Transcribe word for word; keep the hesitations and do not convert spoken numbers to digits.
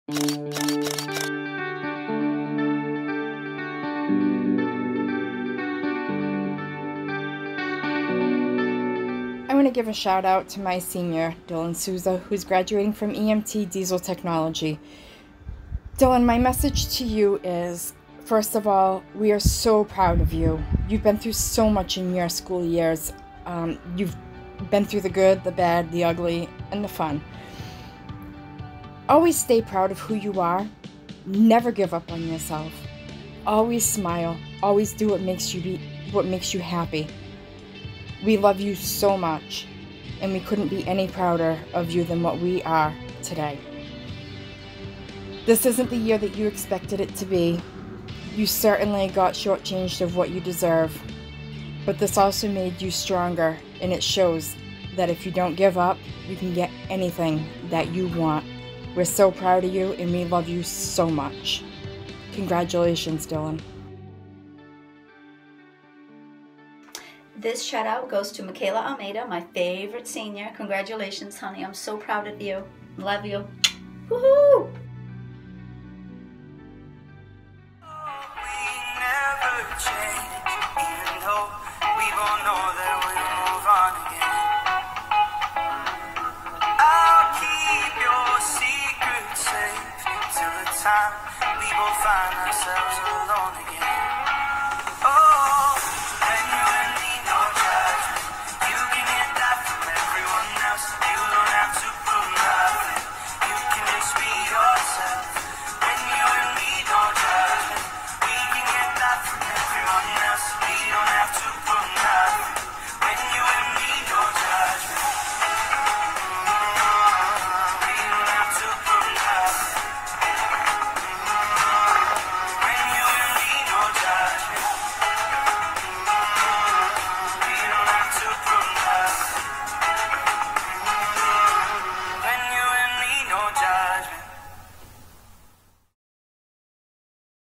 I want to give a shout out to my senior, Dylan Souza, who's graduating from E M T Diesel Technology. Dylan, my message to you is, first of all, we are so proud of you. You've been through so much in your school years. Um, you've been through the good, the bad, the ugly, and the fun. Always stay proud of who you are. Never give up on yourself. Always smile. Always do what makes you be, what makes you happy. We love you so much, and we couldn't be any prouder of you than what we are today. This isn't the year that you expected it to be. You certainly got shortchanged of what you deserve, but this also made you stronger, and it shows that if you don't give up, you can get anything that you want. We're so proud of you, and we love you so much. Congratulations, Dylan. This shout out goes to Mckayla Almeida, my favorite senior. Congratulations, honey. I'm so proud of you. Love you. Woohoo! We both find ourselves